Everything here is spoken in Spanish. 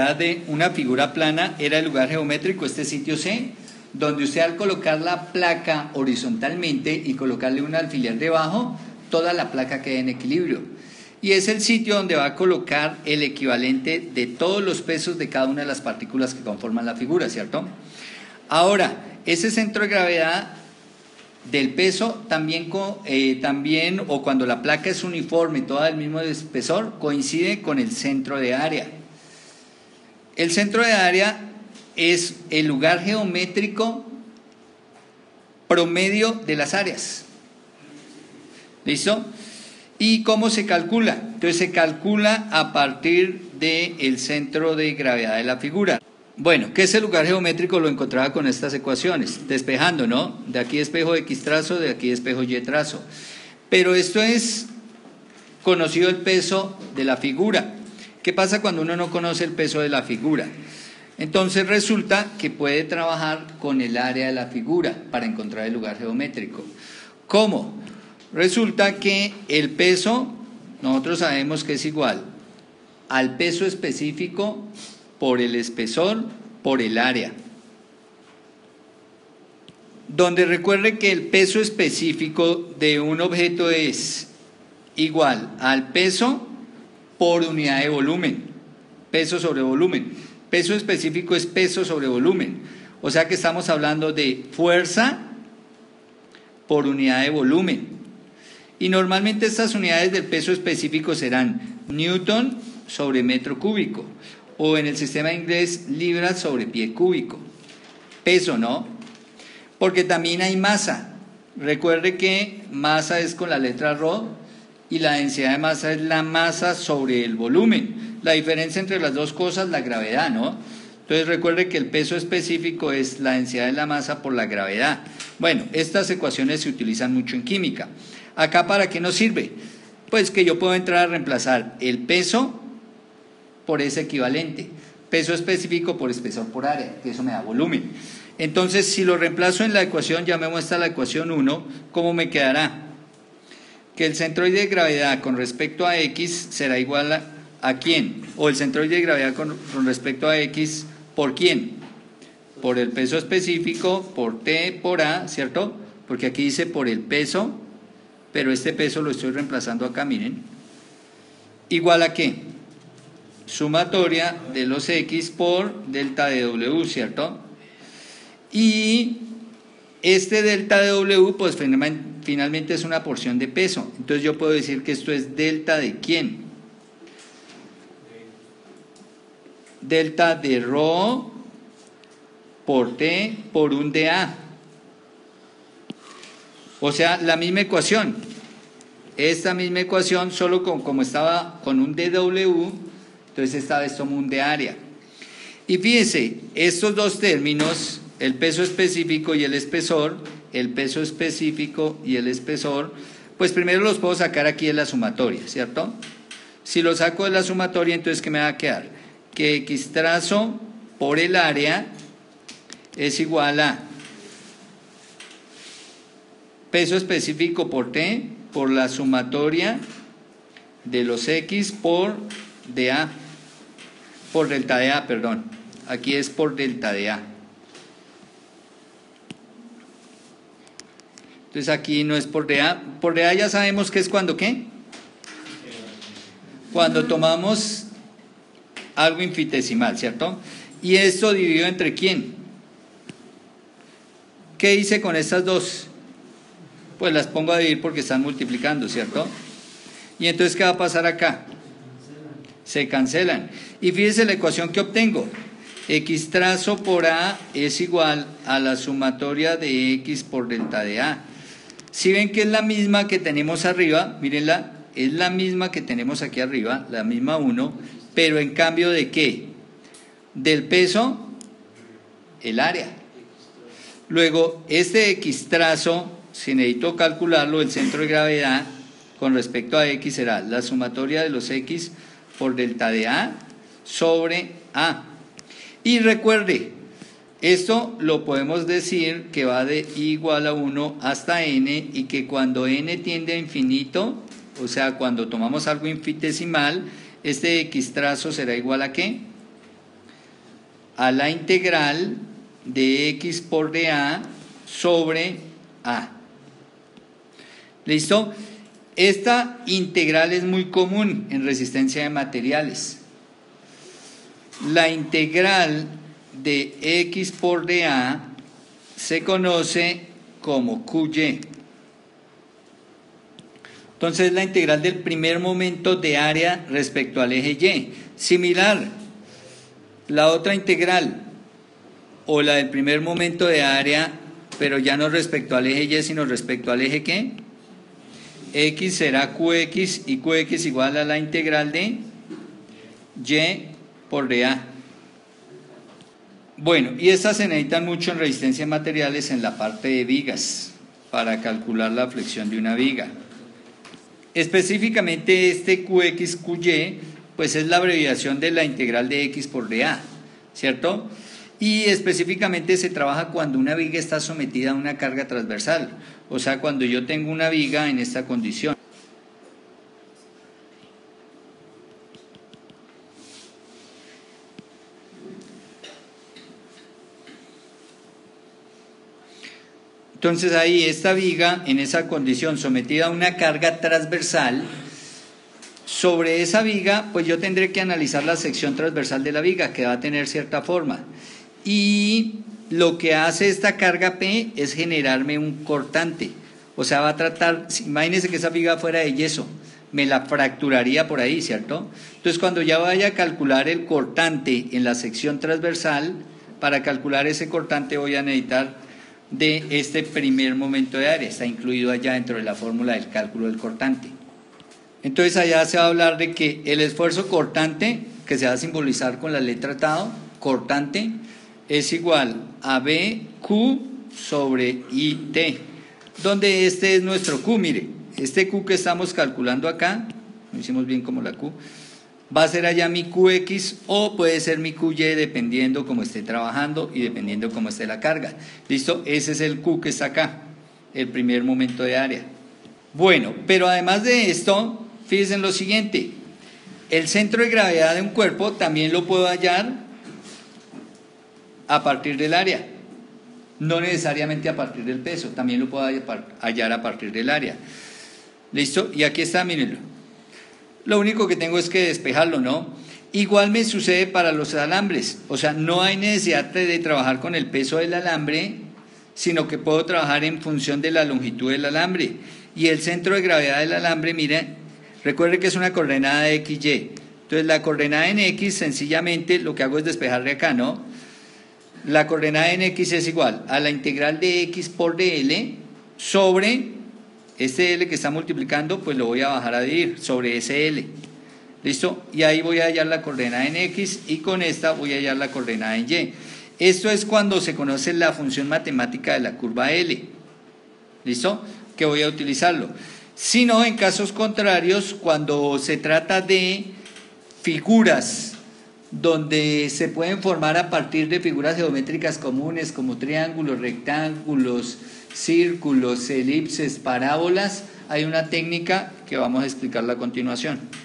gravedad de una figura plana era el lugar geométrico, este sitio C, donde usted al colocar la placa horizontalmente y colocarle un alfiler debajo, toda la placa queda en equilibrio. Y es el sitio donde va a colocar el equivalente de todos los pesos de cada una de las partículas que conforman la figura, ¿cierto? Ahora, ese centro de gravedad del peso también o cuando la placa es uniforme, toda del mismo espesor, coincide con el centro de área. El centro de área es el lugar geométrico promedio de las áreas. ¿Listo? ¿Y cómo se calcula? Entonces se calcula a partir del centro de gravedad de la figura. Bueno, ¿qué es el lugar geométrico? Lo encontraba con estas ecuaciones, despejando, ¿no? De aquí despejo X trazo, de aquí despejo Y trazo. Pero esto es conocido el peso de la figura. ¿Qué pasa cuando uno no conoce el peso de la figura? Entonces resulta que puede trabajar con el área de la figura para encontrar el lugar geométrico. ¿Cómo? Resulta que el peso, nosotros sabemos que es igual al peso específico por el espesor por el área. Donde recuerde que el peso específico de un objeto es igual al peso por unidad de volumen, peso sobre volumen. Peso específico es peso sobre volumen, o sea que estamos hablando de fuerza por unidad de volumen. Y normalmente estas unidades del peso específico serán Newton sobre metro cúbico, o en el sistema inglés libras sobre pie cúbico. Peso, ¿no? Porque también hay masa. Recuerde que masa es con la letra ρ y la densidad de masa es la masa sobre el volumen. La diferencia entre las dos cosas, la gravedad, ¿no? Entonces recuerde que el peso específico es la densidad de la masa por la gravedad. Bueno, estas ecuaciones se utilizan mucho en química. ¿Acá para qué nos sirve? Pues que yo puedo entrar a reemplazar el peso por ese equivalente, peso específico por espesor por área, que eso me da volumen. Entonces, si lo reemplazo en la ecuación, ya me muestra la ecuación 1, ¿cómo me quedará? Que el centroide de gravedad con respecto a X será igual a ¿quién? O el centroide de gravedad con respecto a X, ¿por quién? Por el peso específico, por T, por A, ¿cierto? Porque aquí dice por el peso, pero este peso lo estoy reemplazando acá, miren. ¿Igual a qué? Sumatoria de los X por delta de W, ¿cierto? Y este delta de W, pues finalmente es una porción de peso. Entonces yo puedo decir que esto es delta de ¿quién? Delta de ρ por T por un dA. O sea, la misma ecuación. Esta misma ecuación, solo como estaba con un dW, entonces esta vez tomo un de área. Y fíjense, estos dos términos, el peso específico y el espesor, pues primero los puedo sacar aquí de la sumatoria, ¿cierto? Si lo saco de la sumatoria, entonces ¿qué me va a quedar? Que X trazo por el área es igual a peso específico por T por la sumatoria de los X por dA, por delta de A, perdón. Aquí es por delta de A. Entonces aquí no es por dA. Por dA ya sabemos que es cuando ¿qué? Cuando tomamos algo infinitesimal, ¿cierto? Y esto dividido entre ¿quién? ¿Qué hice con estas dos? Pues las pongo a dividir porque están multiplicando, ¿cierto? Y entonces ¿qué va a pasar acá? Se cancelan. Y fíjense la ecuación que obtengo. X trazo por A es igual a la sumatoria de X por delta de A. Si ven que es la misma que tenemos arriba, mírenla, es la misma que tenemos aquí arriba, la misma 1, pero en cambio ¿de qué? Del peso, el área. Luego, este X trazo, si necesito calcularlo, el centro de gravedad con respecto a X será la sumatoria de los X por delta de A sobre A. Y recuerde, esto lo podemos decir que va de igual a 1 hasta n, y que cuando n tiende a infinito, o sea, cuando tomamos algo infinitesimal, este X trazo será igual a ¿qué? a la integral de x por dA sobre A. ¿Listo? Esta integral es muy común en resistencia de materiales. La integral de x por dA se conoce como QY. Entonces la integral del primer momento de área respecto al eje Y. Similar, la otra integral, o la del primer momento de área, pero ya no respecto al eje Y, sino respecto al eje ¿qué? X será QX, y QX igual a la integral de Y por dA. Bueno, y estas se necesitan mucho en resistencia de materiales en la parte de vigas, para calcular la flexión de una viga. Específicamente este QX-QY, pues es la abreviación de la integral de X por dA, ¿cierto? Y específicamente se trabaja cuando una viga está sometida a una carga transversal, o sea, cuando yo tengo una viga en esta condición. Entonces ahí esta viga en esa condición sometida a una carga transversal, sobre esa viga pues yo tendré que analizar la sección transversal de la viga, que va a tener cierta forma, y lo que hace esta carga P es generarme un cortante, o sea, va a tratar, imagínense que esa viga fuera de yeso, me la fracturaría por ahí, ¿cierto? Entonces cuando ya vaya a calcular el cortante en la sección transversal, para calcular ese cortante voy a necesitar de este primer momento de área, está incluido allá dentro de la fórmula del cálculo del cortante. Entonces allá se va a hablar de que el esfuerzo cortante, que se va a simbolizar con la letra tau, cortante, es igual a BQ sobre IT, donde este es nuestro Q, mire, este Q que estamos calculando acá, lo hicimos bien como la Q, va a ser allá mi QX o puede ser mi QY dependiendo cómo esté trabajando y dependiendo cómo esté la carga. ¿Listo? Ese es el Q que está acá, el primer momento de área. Bueno, pero además de esto, fíjense en lo siguiente, el centro de gravedad de un cuerpo también lo puedo hallar a partir del área, no necesariamente a partir del peso, también lo puedo hallar a partir del área. ¿Listo? Y aquí está, mírenlo. Lo único que tengo es que despejarlo, ¿no? Igual me sucede para los alambres, o sea, no hay necesidad de trabajar con el peso del alambre, sino que puedo trabajar en función de la longitud del alambre. Y el centro de gravedad del alambre, miren, recuerde que es una coordenada de XY. Entonces la coordenada en X, sencillamente, lo que hago es despejarle acá, ¿no? La coordenada en X es igual a la integral de X por DL sobre este L que está multiplicando, pues lo voy a bajar a dividir sobre ese L. ¿Listo? Y ahí voy a hallar la coordenada en X y con esta voy a hallar la coordenada en Y. Esto es cuando se conoce la función matemática de la curva L. ¿Listo? Que voy a utilizarlo. Si no, en casos contrarios, cuando se trata de figuras donde se pueden formar a partir de figuras geométricas comunes como triángulos, rectángulos, círculos, elipses, parábolas, hay una técnica que vamos a explicarla a continuación.